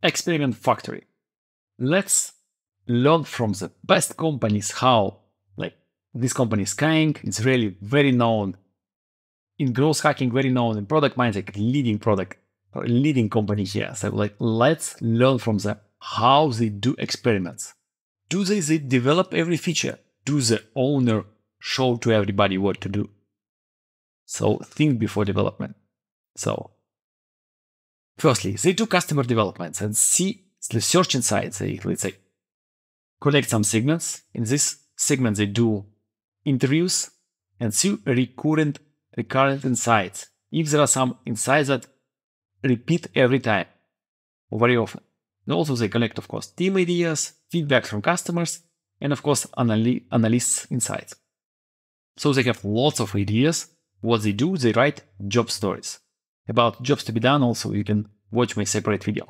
experiment factory. Let's learn from the best companies how, like this company skyeng, it's really very known in growth hacking, very known in product minds, like leading company here. So like, let's learn from them how they do experiments. Do they develop every feature? Do the owner show to everybody what to do? So think before development. So firstly, they do customer developments and see the search inside. They, let's say, collect some segments. In this segment, they do interviews and see recurrent insights. If there are some insights that repeat every time or very often. And also they collect, of course, team ideas, feedback from customers, and of course, analysts' insights. So they have lots of ideas. What they do, they write job stories. About jobs to be done, also, you can watch my separate video.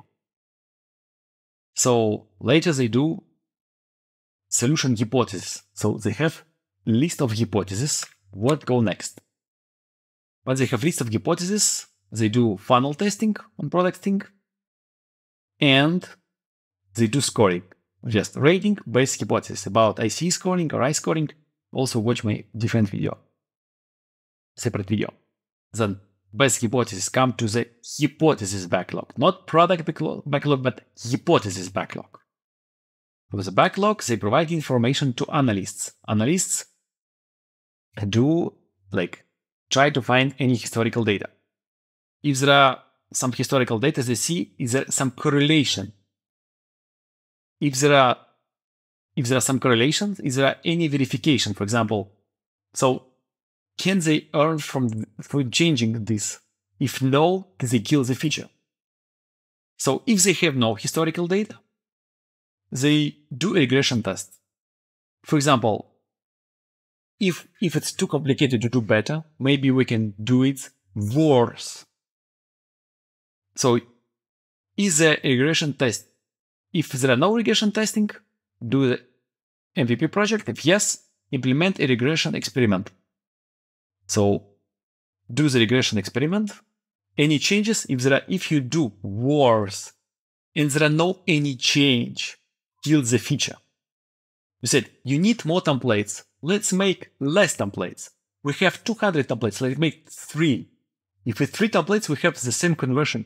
So later they do solution hypothesis. So they have list of hypotheses. What go next? Once they have list of hypotheses, they do funnel testing on product thing, and they do scoring, just rating based hypothesis about IC scoring or I scoring. Also watch my different video, separate video. Then best hypothesis come to the hypothesis backlog, not product backlog, but hypothesis backlog. For the backlog, they provide information to analysts. Analysts do try to find any historical data. If there are some historical data, they see is there some correlation. If there are some correlations, is there any verification, for example? So can they earn from changing this? If no, they kill the feature. So if they have no historical data, they do a regression test. For example, if it's too complicated to do better, maybe we can do it worse. So is there a regression test? If there are no regression testing, do the MVP project. If yes, implement a regression experiment. So do the regression experiment. Any changes? If you do worse and there are no any change, kill the feature. You said you need more templates. Let's make less templates. We have 200 templates. Let's make 3. If with 3 templates we have the same conversion,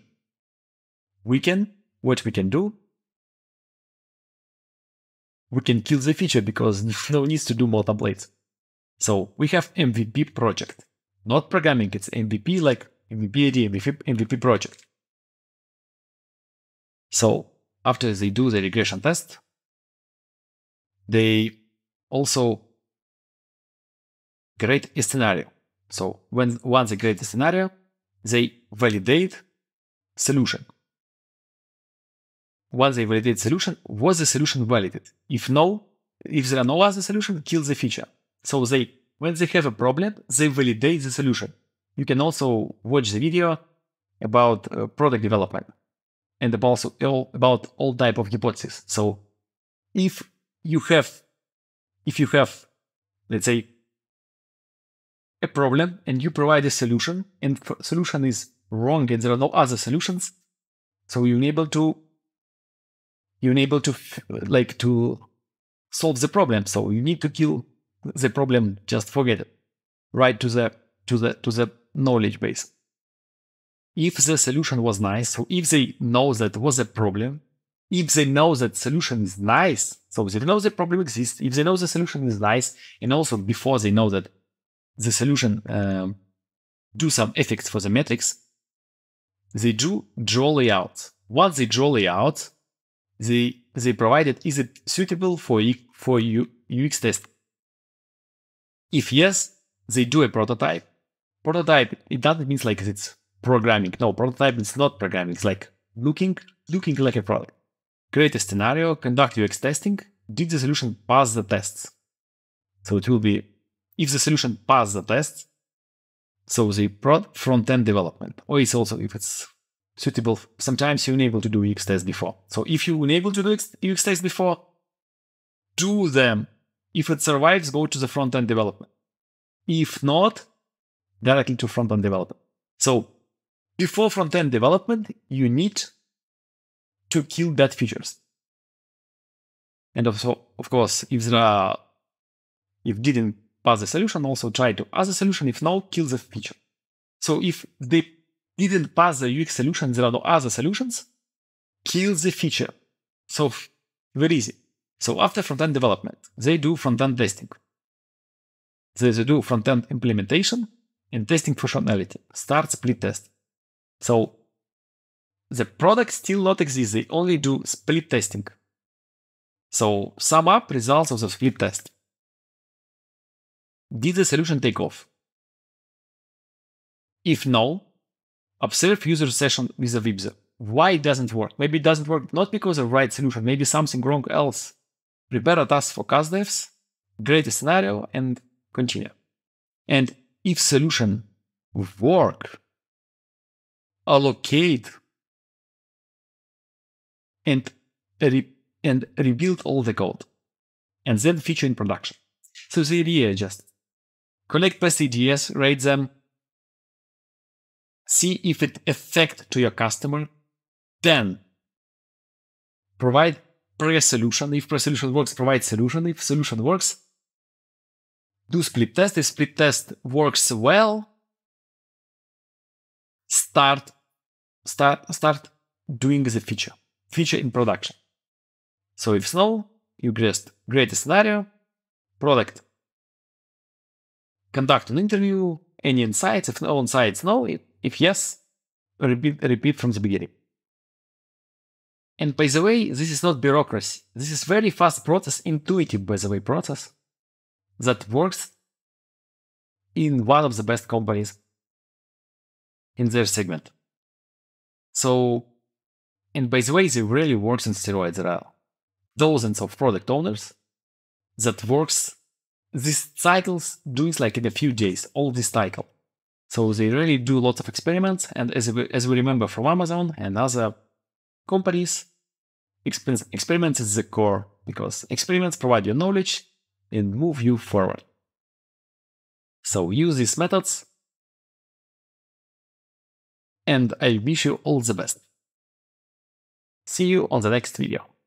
what we can do? We can kill the feature because no needs to do more templates. So we have MVP project, not programming. It's MVP, like MVP idea, MVP project. So after they do the regression test, they also create a scenario. So once they create a scenario, they validate solution. Once they validate solution, was the solution validated? If there are no other solution, kill the feature. So when they have a problem, they validate the solution. You can also watch the video about product development and about all type of hypotheses. So if you have, let's say, a problem and you provide a solution and solution is wrong and there are no other solutions, so you're able to solve the problem. So you need to kill the problem, just forget it. Right to the knowledge base. If the solution was nice, so if they know that was a problem, if they know that solution is nice, so they know the problem exists, if they know the solution is nice, and also before they know that the solution do some effects for the metrics, they do draw layouts. Once they draw layouts, they provided, is it suitable for UX test? If yes, they do a prototype. Prototype, it doesn't mean like it's programming. No, prototype is not programming. It's like looking like a product. Create a scenario, conduct UX testing. Did the solution pass the tests? So it will be, if the solution passed the tests, so the front-end development. Or it's also if it's suitable. Sometimes you're unable to do UX tests before. So if you're unable to do UX tests before, do them. If it survives, go to the front-end development. If not, directly to front-end development. So before front-end development, you need to kill that features. And also, of course, if didn't pass the solution, also try to pass the solution. If no, kill the feature. So if they didn't pass the UX solution, there are no other solutions, kill the feature. So very easy. So after front-end development, they do front-end testing. They do front-end implementation and testing functionality. Start split test. So the product still not exists. They only do split testing. So sum up results of the split test. Did the solution take off? If no, observe user session with the WebVisor. Why it doesn't work? Maybe it doesn't work not because of the right solution, maybe something wrong else. Prepare a task for CustDevs, create a scenario, and continue. And if solution work, allocate and rebuild all the code, and then feature in production. So the idea is just collect past ideas, rate them, see if it affect to your customer, then provide pre-solution. If pre-solution works, provide solution. If solution works, do split test. If split test works well, start doing the feature in production. So if no, you just create a scenario, product, conduct an interview, any insights. If no insights, no. If yes, repeat from the beginning. And by the way, this is not bureaucracy. This is very fast process, intuitive, by the way, process that works in one of the best companies in their segment. So, and by the way, it really works in steroids. There are dozens of product owners that works these cycles doing like in a few days, all this cycle. So they really do lots of experiments. And as we remember from Amazon and other companies, experiments is the core, because experiments provide you knowledge and move you forward. So use these methods, and I wish you all the best. See you on the next video.